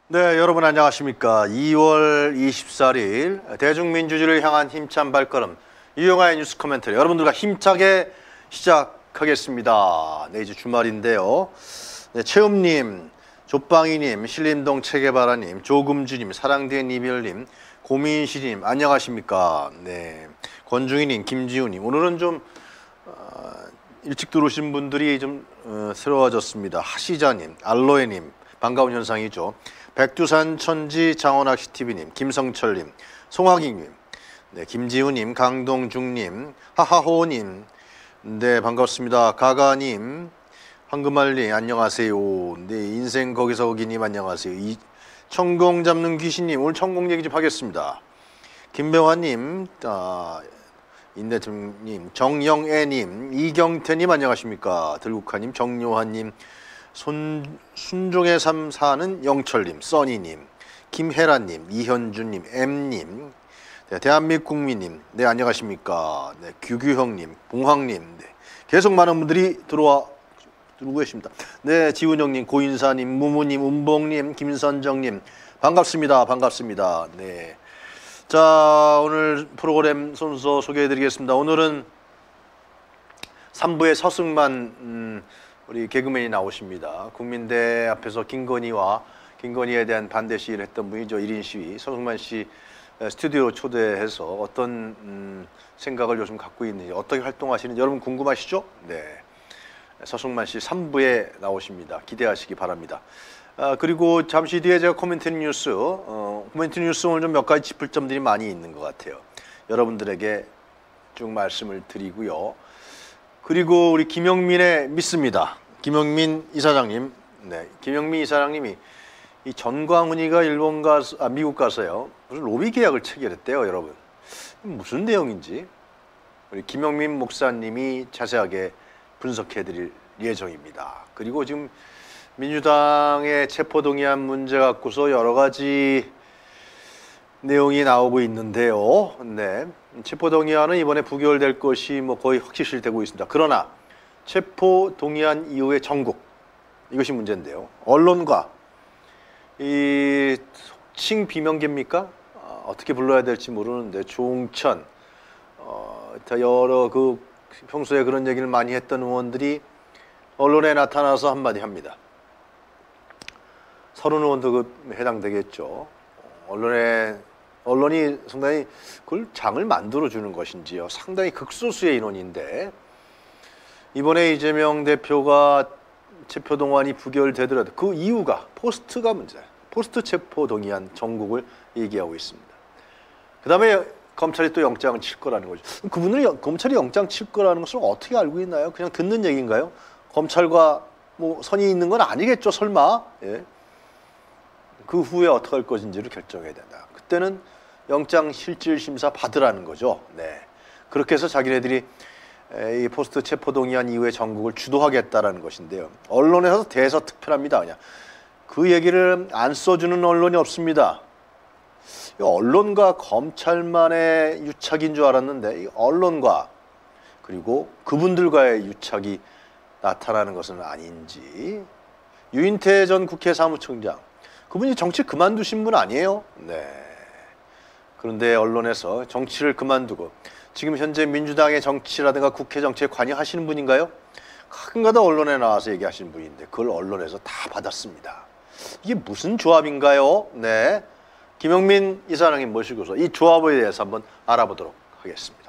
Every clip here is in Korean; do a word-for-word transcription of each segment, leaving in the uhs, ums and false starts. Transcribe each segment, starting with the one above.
네, 여러분 안녕하십니까. 이월 이십사일 대중민주주의를 향한 힘찬 발걸음 유영하의 뉴스 코멘터리 여러분들과 힘차게 시작하겠습니다. 네, 이제 주말인데요. 네, 채움님, 조빵이님, 신림동 체계바라님, 조금주님, 사랑된 이별님, 고민시님 안녕하십니까. 네, 권중희님, 김지우님 오늘은 좀 어, 일찍 들어오신 분들이 좀 어, 새로워졌습니다. 하시자님, 알로에님 반가운 현상이죠. 백두산 천지 장원학시티비님, 김성철님, 송하기님, 네, 김지우님, 강동중님, 하하호님, 네 반갑습니다. 가가님, 황금알님 안녕하세요. 네 인생 거기서 거기님 안녕하세요. 이 천공 잡는 귀신님 오늘 천공 얘기 좀 하겠습니다. 김병환님, 아, 인대팀님, 정영애님, 이경태님 안녕하십니까. 들국화님, 정요한님, 손, 순종의 삶 사는 영철님, 써니님, 김혜란님, 이현주님, M님, 네, 대한민국 국민님, 네 안녕하십니까. 네, 규규형님, 봉황님, 네, 계속 많은 분들이 들어와 들어오고 계십니다. 네, 지훈영님, 고인사님, 무무님, 운봉님, 김선정님 반갑습니다. 반갑습니다. 네, 자 오늘 프로그램 순서 소개해드리겠습니다. 오늘은 삼 부의 서승만 음, 우리 개그맨이 나오십니다. 국민대 앞에서 김건희와 김건희에 대한 반대 시위를 했던 분이죠. 일 인 시위. 서승만 씨 스튜디오 초대해서 어떤 음, 생각을 요즘 갖고 있는지 어떻게 활동하시는지 여러분 궁금하시죠? 네, 서승만 씨 삼 부에 나오십니다. 기대하시기 바랍니다. 아, 그리고 잠시 뒤에 제가 코멘트리 뉴스, 어, 코멘트리 뉴스 오늘 좀 몇 가지 짚을 점들이 많이 있는 것 같아요. 여러분들에게 쭉 말씀을 드리고요. 그리고 우리 김영민의 믿습니다. 김영민 이사장님, 네, 김영민 이사장님이 이 전광훈이가 일본 가서, 아, 미국 가서요 무슨 로비 계약을 체결했대요, 여러분. 무슨 내용인지 우리 김영민 목사님이 자세하게 분석해드릴 예정입니다. 그리고 지금 민주당의 체포동의안 문제 갖고서 여러 가지 내용이 나오고 있는데요. 네, 체포동의안은 이번에 부결될 것이 뭐 거의 확실시되고 있습니다. 그러나 체포동의안 이후의 전국 이것이 문제인데요. 언론과 이 속칭 비명계입니까? 어, 어떻게 불러야 될지 모르는데 조응천, 어, 여러 그 평소에 그런 얘기를 많이 했던 의원들이 언론에 나타나서 한마디 합니다. 서른 의원도 그 해당되겠죠. 언론에 언론이 상당히 그걸 장을 만들어주는 것인지요. 상당히 극소수의 인원인데 이번에 이재명 대표가 체포동의안이 부결되더라도 그 이유가 포스트가 문제예요. 포스트 체포동의안 전국을 얘기하고 있습니다. 그 다음에 검찰이 또 영장을 칠 거라는 거죠. 그분을 검찰이 영장 칠 거라는 것을 어떻게 알고 있나요? 그냥 듣는 얘기인가요? 검찰과 뭐 선이 있는 건 아니겠죠, 설마. 예. 그 후에 어떻게 할 것인지를 결정해야 된다. 그때는 영장 실질 심사 받으라는 거죠. 네, 그렇게 해서 자기네들이 이 포스트 체포동의안 이후에 전국을 주도하겠다라는 것인데요. 언론에서 대서특필합니다. 그냥 그 얘기를 안 써주는 언론이 없습니다. 언론과 검찰만의 유착인 줄 알았는데 언론과 그리고 그분들과의 유착이 나타나는 것은 아닌지. 유인태 전 국회 사무총장, 그분이 정치 그만두신 분 아니에요? 네. 그런데 언론에서 정치를 그만두고 지금 현재 민주당의 정치라든가 국회 정치에 관여하시는 분인가요? 가끔가다 언론에 나와서 얘기하시는 분인데 그걸 언론에서 다 받았습니다. 이게 무슨 조합인가요? 네, 김영민 이사장님 모시고서 이 조합에 대해서 한번 알아보도록 하겠습니다.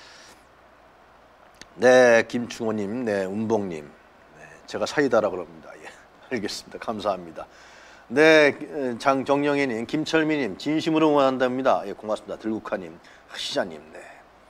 네, 김충호님, 네, 운봉님, 네, 제가 사이다라 그럽니다. 예, 알겠습니다. 감사합니다. 네, 장정영애님, 김철미님, 진심으로 응원한답니다. 예, 고맙습니다. 들국화님, 하시자님, 네.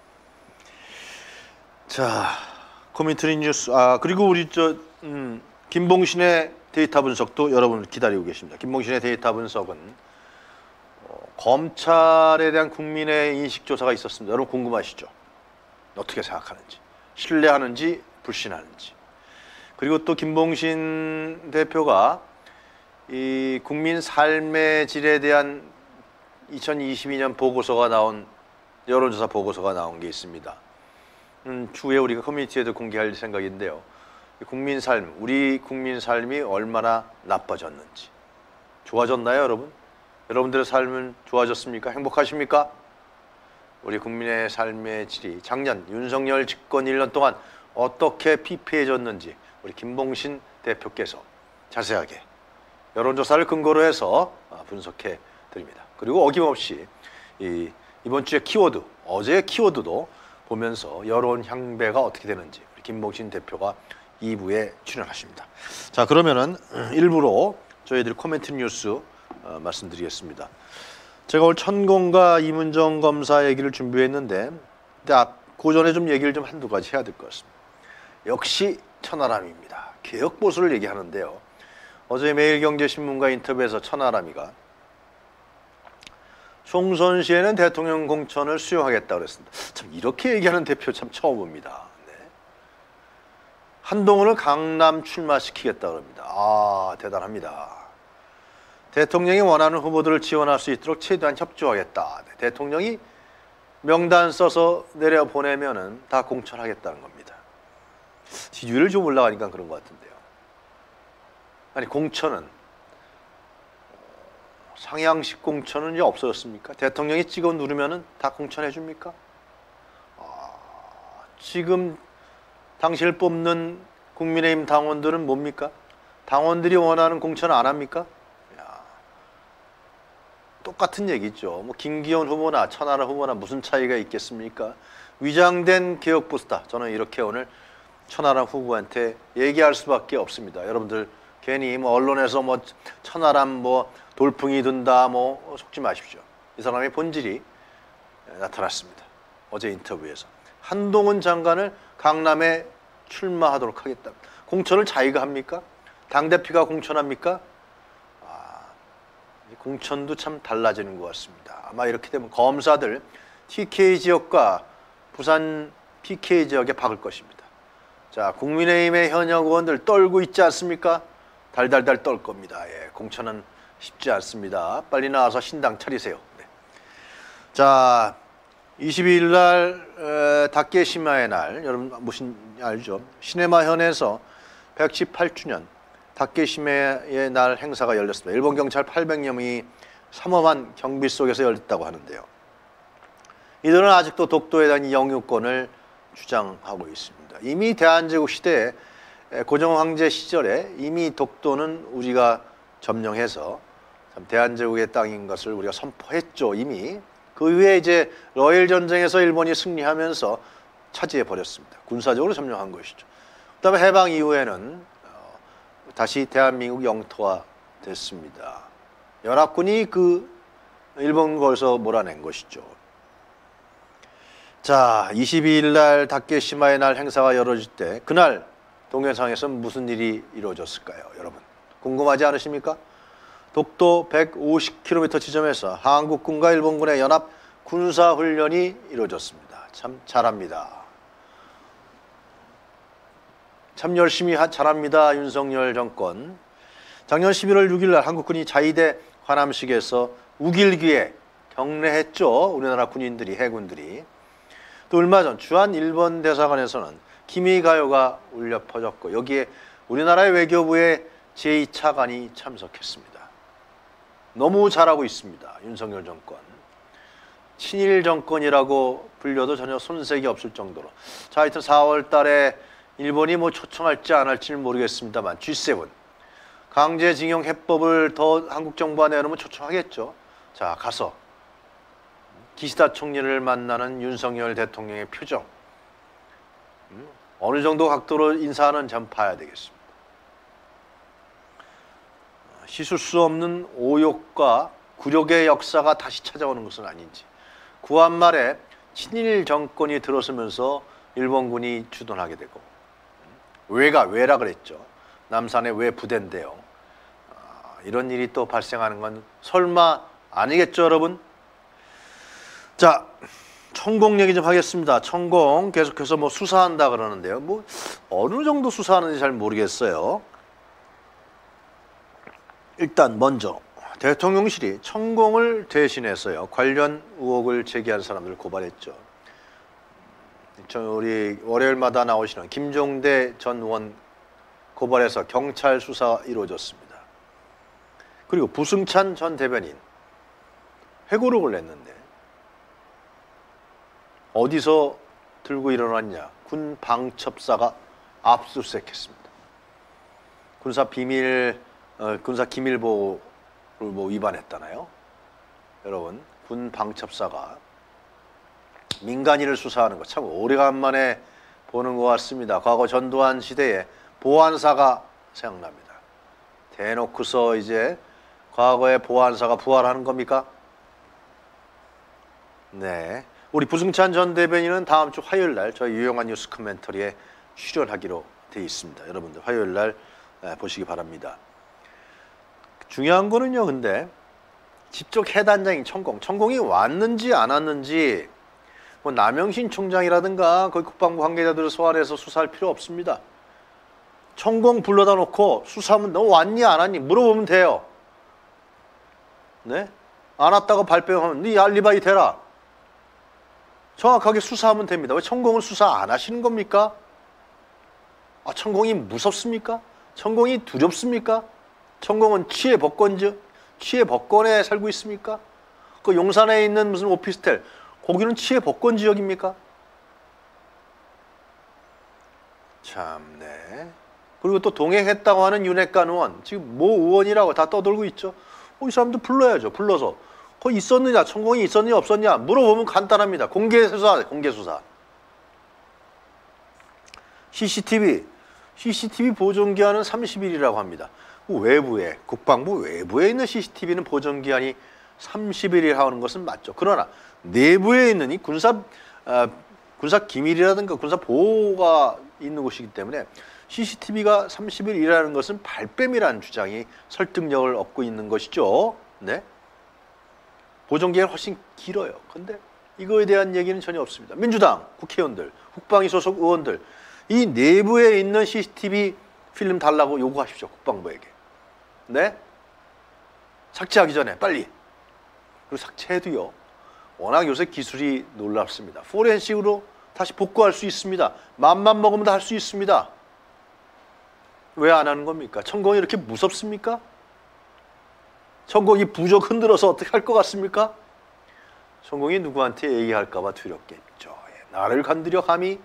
자, 코멘트리 뉴스, 아, 그리고 우리 저, 음, 김봉신의 데이터 분석도 여러분을 기다리고 계십니다. 김봉신의 데이터 분석은 어, 검찰에 대한 국민의 인식조사가 있었습니다. 여러분 궁금하시죠? 어떻게 생각하는지, 신뢰하는지, 불신하는지. 그리고 또 김봉신 대표가 이 국민 삶의 질에 대한 이천이십이 년 보고서가 나온 여론조사 보고서가 나온 게 있습니다. 음, 추후에 우리가 커뮤니티에도 공개할 생각인데요. 국민 삶, 우리 국민 삶이 얼마나 나빠졌는지 좋아졌나요, 여러분? 여러분들의 삶은 좋아졌습니까? 행복하십니까? 우리 국민의 삶의 질이 작년 윤석열 집권 일 년 동안 어떻게 피폐해졌는지 우리 김봉신 대표께서 자세하게 여론조사를 근거로 해서 분석해 드립니다. 그리고 어김없이 이, 이번 주의 키워드, 어제의 키워드도 보면서 여론 향배가 어떻게 되는지 우리 김봉신 대표가 이 부에 출연하십니다. 자, 그러면은 일부로 저희들이 코멘트 뉴스 어, 말씀드리겠습니다. 제가 오늘 천공과 이문정 검사 얘기를 준비했는데 그 전에 좀 얘기를 좀 한두 가지 해야 될 것 같습니다. 역시 천하람입니다. 개혁보수를 얘기하는데요. 어제 매일경제신문과 인터뷰에서 천하람이가 총선 시에는 대통령 공천을 수용하겠다고 그랬습니다. 참 이렇게 얘기하는 대표 참 처음 봅니다. 네. 한동훈을 강남 출마시키겠다고 합니다. 아, 대단합니다. 대통령이 원하는 후보들을 지원할 수 있도록 최대한 협조하겠다. 네. 대통령이 명단 써서 내려보내면은 다 공천하겠다는 겁니다. 지지율을 좀 올라가니까 그런 것 같은데요. 아니, 공천은 상향식 공천은 이제 없어졌습니까? 대통령이 찍어 누르면은 다 공천해 줍니까? 아, 지금 당신을 뽑는 국민의힘 당원들은 뭡니까? 당원들이 원하는 공천 안 합니까? 야, 똑같은 얘기죠. 뭐 김기현 후보나 천하람 후보나 무슨 차이가 있겠습니까? 위장된 개혁보수다. 저는 이렇게 오늘 천하람 후보한테 얘기할 수밖에 없습니다. 여러분들 괜히 뭐 언론에서 뭐 천하람 뭐 돌풍이 든다 뭐 속지 마십시오. 이 사람의 본질이 나타났습니다. 어제 인터뷰에서 한동훈 장관을 강남에 출마하도록 하겠다. 공천을 자기가 합니까? 당대표가 공천합니까? 아, 공천도 참 달라지는 것 같습니다. 아마 이렇게 되면 검사들 티케이 지역과 부산 피케이 지역에 박을 것입니다. 자, 국민의힘의 현역 의원들 떨고 있지 않습니까? 달달달 떨 겁니다. 예, 공천은 쉽지 않습니다. 빨리 나와서 신당 차리세요. 네. 자, 이십이 일 날 닭게시마의 날, 여러분 무슨 알죠? 시네마현에서 백십팔 주년 닭게시마의 날 행사가 열렸습니다. 일본 경찰 팔백여 명이 삼엄한 경비 속에서 열렸다고 하는데요. 이들은 아직도 독도에 대한 영유권을 주장하고 있습니다. 이미 대한제국 시대에 고종 황제 시절에 이미 독도는 우리가 점령해서 참 대한제국의 땅인 것을 우리가 선포했죠. 이미 그 이후에 이제 러일 전쟁에서 일본이 승리하면서 차지해 버렸습니다. 군사적으로 점령한 것이죠. 그다음에 해방 이후에는 다시 대한민국 영토화 됐습니다. 연합군이 그 일본 거기서 몰아낸 것이죠. 자, 이십이 일 날 닭게시마의 날 행사가 열어질 때 그날 동해상에서 무슨 일이 이루어졌을까요? 여러분 궁금하지 않으십니까? 독도 백오십 킬로미터 지점에서 한국군과 일본군의 연합 군사훈련이 이루어졌습니다. 참 잘합니다. 참 열심히 하, 잘합니다. 윤석열 정권. 작년 십일월 육일 날 한국군이 자위대 관함식에서 우길기에 경례했죠. 우리나라 군인들이, 해군들이. 또 얼마 전 주한 일본 대사관에서는 기미가요가 울려 퍼졌고 여기에 우리나라의 외교부의 제이 차관이 참석했습니다. 너무 잘하고 있습니다. 윤석열 정권. 친일 정권이라고 불려도 전혀 손색이 없을 정도로. 자, 하여튼 사월 달에 일본이 뭐 초청할지 안 할지는 모르겠습니다만 지 세븐 강제징용 해법을 더 한국 정부가 내놓으면 초청하겠죠. 자, 가서 기시다 총리를 만나는 윤석열 대통령의 표정. 어느 정도 각도로 인사하는 점 봐야 되겠습니다. 씻을 수 없는 오욕과 굴욕의 역사가 다시 찾아오는 것은 아닌지. 구한 말에 친일 정권이 들어서면서 일본군이 주둔하게 되고 외가 외라 그랬죠. 남산의 외 부대인데요. 이런 일이 또 발생하는 건 설마 아니겠죠, 여러분? 자, 천공 얘기 좀 하겠습니다. 천공 계속해서 뭐 수사한다 그러는데요. 뭐 어느 정도 수사하는지 잘 모르겠어요. 일단 먼저 대통령실이 천공을 대신해서요. 관련 의혹을 제기한 사람들을 고발했죠. 우리 월요일마다 나오시는 김종대 전 의원 고발해서 경찰 수사 이루어졌습니다. 그리고 부승찬 전 대변인 회고록을 냈는데 어디서 들고 일어났냐? 군 방첩사가 압수수색했습니다. 군사 비밀, 어, 군사 기밀보호를 뭐 위반했다나요? 여러분, 군 방첩사가 민간인을 수사하는 거 참 오래간만에 보는 것 같습니다. 과거 전두환 시대에 보안사가 생각납니다. 대놓고서 이제 과거의 보안사가 부활하는 겁니까? 네. 우리 부승찬 전 대변인은 다음 주 화요일 날 저희 유용한 뉴스 커멘터리에 출연하기로 돼 있습니다. 여러분들 화요일 날 보시기 바랍니다. 중요한 거는요, 근데 직접 해단장인 천공, 천공이 왔는지 안 왔는지 뭐 남영신 총장이라든가 거기 국방부 관계자들을 소환해서 수사할 필요 없습니다. 천공 불러다 놓고 수사하면 너 왔니 안 왔니 물어보면 돼요. 네? 안 왔다고 발뺌하면 네 알리바이 대라. 정확하게 수사하면 됩니다. 왜 천공은 수사 안 하시는 겁니까? 아, 천공이 무섭습니까? 천공이 두렵습니까? 천공은 취해 복권지, 취해 복권에 살고 있습니까? 그 용산에 있는 무슨 오피스텔, 거기는 취해 복권 지역입니까? 참네. 그리고 또 동행했다고 하는 윤핵관 의원, 지금 모 의원이라고 다 떠들고 있죠. 어, 이 사람도 불러야죠. 불러서 거기 있었느냐, 천공이 있었느냐 없었냐 물어보면 간단합니다. 공개 수사, 공개 수사. 씨씨티비, 씨씨티비 보존기한은 삼십 일이라고 합니다. 외부에, 국방부 외부에 있는 씨씨티비는 보존기한이 삼십 일이 하는 것은 맞죠. 그러나 내부에 있는 이 군사, 어, 군사 기밀이라든가 군사 보호가 있는 곳이기 때문에 씨씨티비가 삼십 일이라는 것은 발뺌이라는 주장이 설득력을 얻고 있는 것이죠. 네? 보존기간이 훨씬 길어요. 근데 이거에 대한 얘기는 전혀 없습니다. 민주당 국회의원들, 국방위 소속 의원들, 이 내부에 있는 씨씨티비 필름 달라고 요구하십시오. 국방부에게. 네? 삭제하기 전에 빨리. 그리고 삭제해도요. 워낙 요새 기술이 놀랍습니다. 포렌식으로 다시 복구할 수 있습니다. 맘만 먹으면 다 할 수 있습니다. 왜 안 하는 겁니까? 천공이 이렇게 무섭습니까? 천공이 부적 흔들어서 어떻게 할 것 같습니까? 천공이 누구한테 얘기할까 봐 두렵겠죠. 나를 건드려 감히.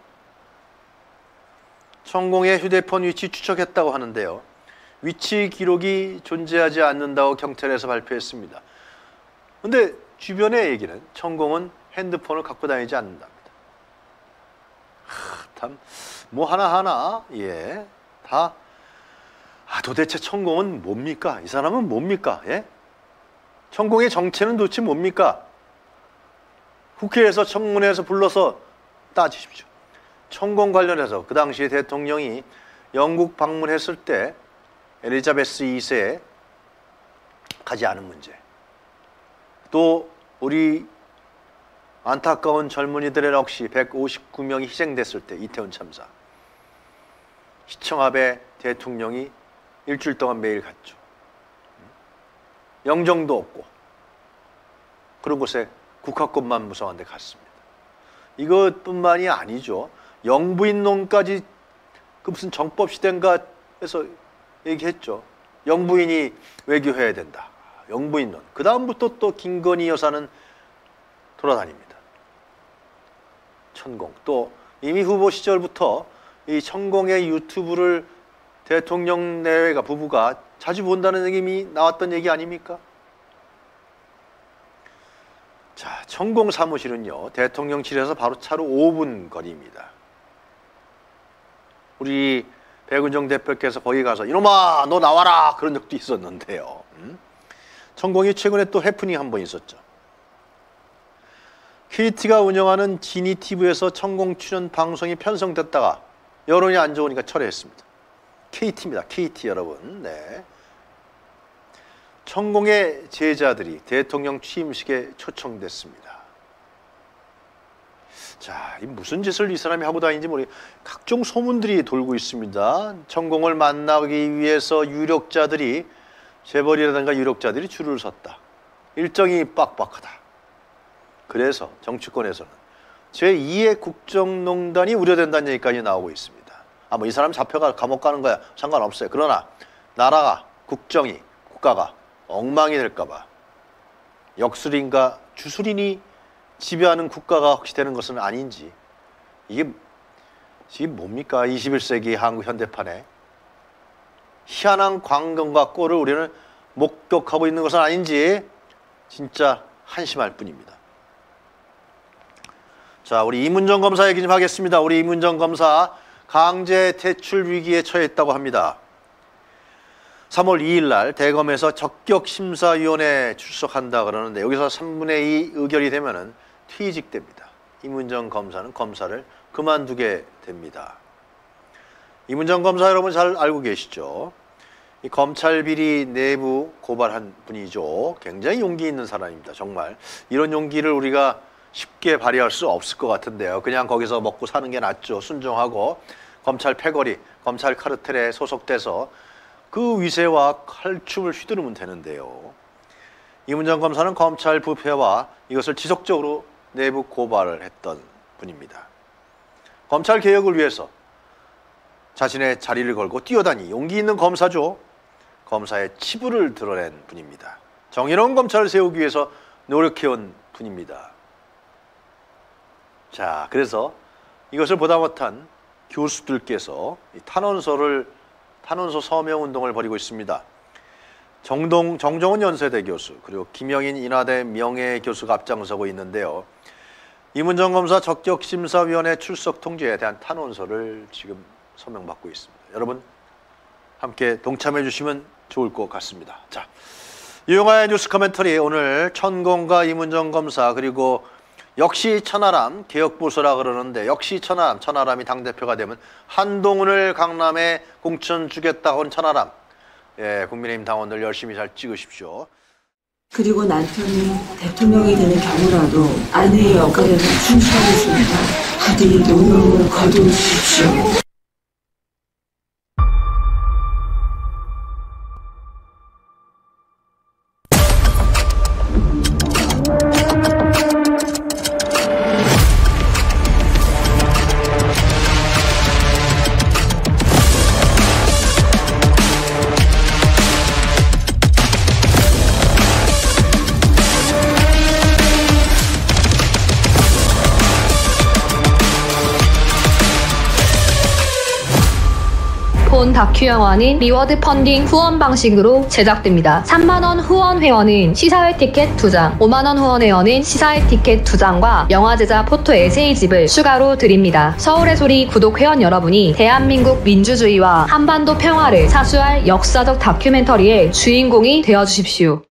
천공의 휴대폰 위치 추적했다고 하는데요. 위치 기록이 존재하지 않는다고 경찰에서 발표했습니다. 근데 주변의 얘기는 천공은 핸드폰을 갖고 다니지 않는답니다. 하, 참, 뭐 하나하나, 예, 다, 아, 도대체 천공은 뭡니까? 이 사람은 뭡니까? 예? 천공의 정체는 도대체 뭡니까? 국회에서 청문회에서 불러서 따지십시오. 천공 관련해서 그 당시에 대통령이 영국 방문했을 때 엘리자베스 이 세에 가지 않은 문제, 또 우리 안타까운 젊은이들의 넋이 백오십구 명이 희생됐을 때 이태원 참사, 시청 앞에 대통령이 일주일 동안 매일 갔죠. 영정도 없고 그런 곳에 국화꽃만 무성한 데 갔습니다. 이것뿐만이 아니죠. 영부인론까지 그 무슨 정법시대인가 해서 얘기했죠. 영부인이 외교해야 된다. 영부인론. 그 다음부터 또 김건희 여사는 돌아다닙니다. 천공. 또 이미 후보 시절부터 이 천공의 유튜브를 대통령 내외가 부부가 자주 본다는 얘기 나왔던 얘기 아닙니까? 자, 천공 사무실은요, 대통령실에서 바로 차로 오 분 거리입니다. 우리 백은정 대표께서 거기 가서 이놈아 너 나와라 그런 적도 있었는데요. 음? 천공이 최근에 또 해프닝 한 번 있었죠. 케이티가 운영하는 지니티비에서 천공 출연 방송이 편성됐다가 여론이 안 좋으니까 철회했습니다. 케이티입니다. 케이티 여러분. 네. 천공의 제자들이 대통령 취임식에 초청됐습니다. 자, 이 무슨 짓을 이 사람이 하고 다니는지 모르겠 각종 소문들이 돌고 있습니다. 천공을 만나기 위해서 유력자들이, 재벌이라든가 유력자들이 줄을 섰다. 일정이 빡빡하다. 그래서 정치권에서는 제이의 국정농단이 우려된다는 얘기까지 나오고 있습니다. 아, 뭐 이 사람 잡혀가 감옥 가는 거야 상관없어요. 그러나 나라가, 국정이, 국가가 엉망이 될까봐 역술인가 주술인이 지배하는 국가가 혹시 되는 것은 아닌지, 이게 이게 뭡니까? 이십일 세기 한국 현대판에 희한한 광경과 꼴을 우리는 목격하고 있는 것은 아닌지 진짜 한심할 뿐입니다. 자, 우리 이문정 검사 얘기 좀 하겠습니다. 우리 이문정 검사 강제 퇴출 위기에 처했다고 합니다. 삼월 이일 날 대검에서 적격심사위원회에 출석한다 그러는데 여기서 삼분의 이 의결이 되면은 퇴직됩니다. 이문정 검사는 검사를 그만두게 됩니다. 이문정 검사 여러분 잘 알고 계시죠? 이 검찰 비리 내부 고발한 분이죠. 굉장히 용기 있는 사람입니다. 정말 이런 용기를 우리가 쉽게 발휘할 수 없을 것 같은데요. 그냥 거기서 먹고 사는 게 낫죠. 순종하고 검찰 패거리, 검찰 카르텔에 소속돼서 그 위세와 칼춤을 휘두르면 되는데요. 이문정 검사는 검찰 부패와 이것을 지속적으로 내부 고발을 했던 분입니다. 검찰 개혁을 위해서 자신의 자리를 걸고 뛰어다니 용기 있는 검사죠. 검사의 치부를 드러낸 분입니다. 정의로운 검찰을 세우기 위해서 노력해온 분입니다. 자, 그래서 이것을 보다 못한 교수들께서 탄원서를 탄원서 서명 운동을 벌이고 있습니다. 정동, 정정훈 연세대 교수 그리고 김영인 인하대 명예교수가 앞장서고 있는데요. 이문정 검사 적격심사위원회 출석 통지에 대한 탄원서를 지금 서명받고 있습니다. 여러분 함께 동참해 주시면 좋을 것 같습니다. 자, 유영아의 뉴스 커멘터리 오늘 천공과 이문정 검사 그리고 역시 천하람 개혁보수라 그러는데 역시 천하람, 천하람이 당대표가 되면 한동훈을 강남에 공천 주겠다고 한 천하람. 예, 국민의힘 당원들 열심히 잘 찍으십시오. 그리고 남편이 대통령이 되는 경우라도 아내의 역할에는 충실하겠습니다. 부디 노력을 거두십시오. 본 다큐 영화는 리워드 펀딩 후원 방식으로 제작됩니다. 삼만 원 후원 회원은 시사회 티켓 두 장, 오만 원 후원 회원은 시사회 티켓 두 장과 영화 제작 포토 에세이집을 추가로 드립니다. 서울의 소리 구독 회원 여러분이 대한민국 민주주의와 한반도 평화를 사수할 역사적 다큐멘터리의 주인공이 되어주십시오.